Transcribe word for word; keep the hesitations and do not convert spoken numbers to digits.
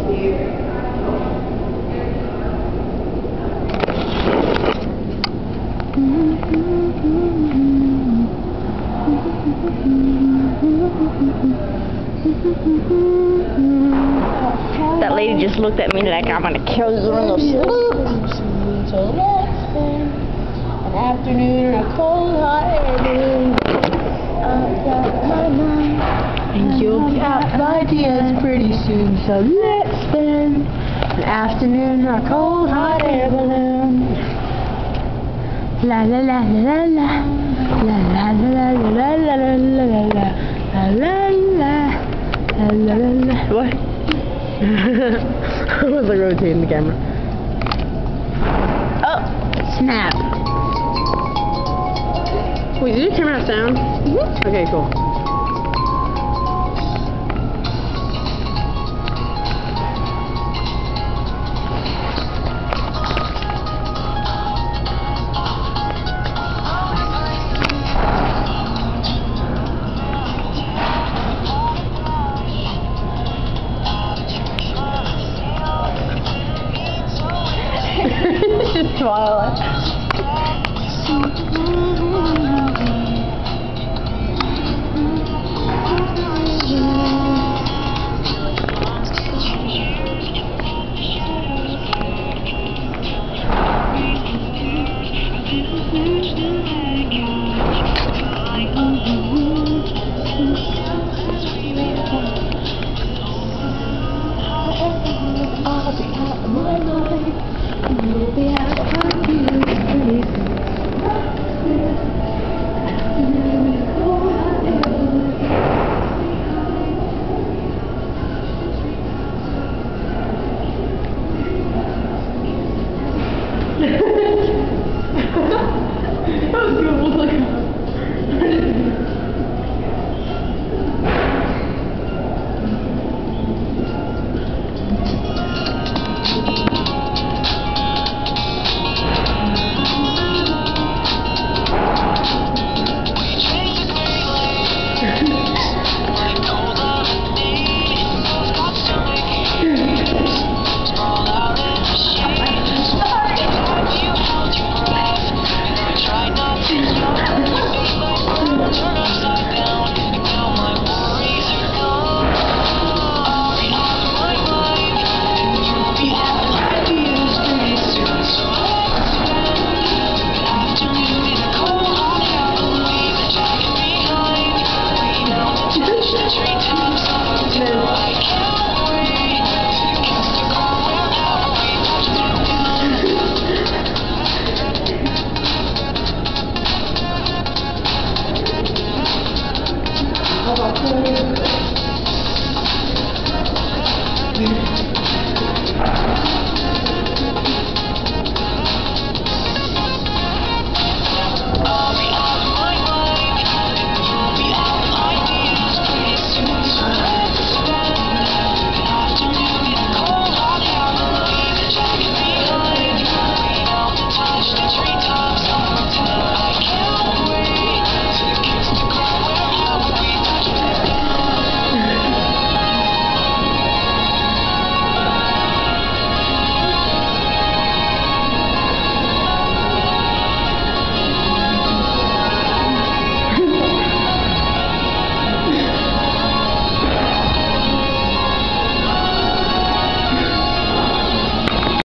That lady just looked at me like I'm gonna kill you in the sloop. So let's spend an afternoon in a cold hot air balloon. I've got my mind, and you'll have ideas pretty soon. So let's spend an afternoon in a cold hot air balloon. La la la la la la la la la la la la la la la la la la la. What? I was like rotating the camera. Oh, snap. Wait, did your camera have sound? Mm-hmm. Okay, cool. Just smile. You'll be out of you.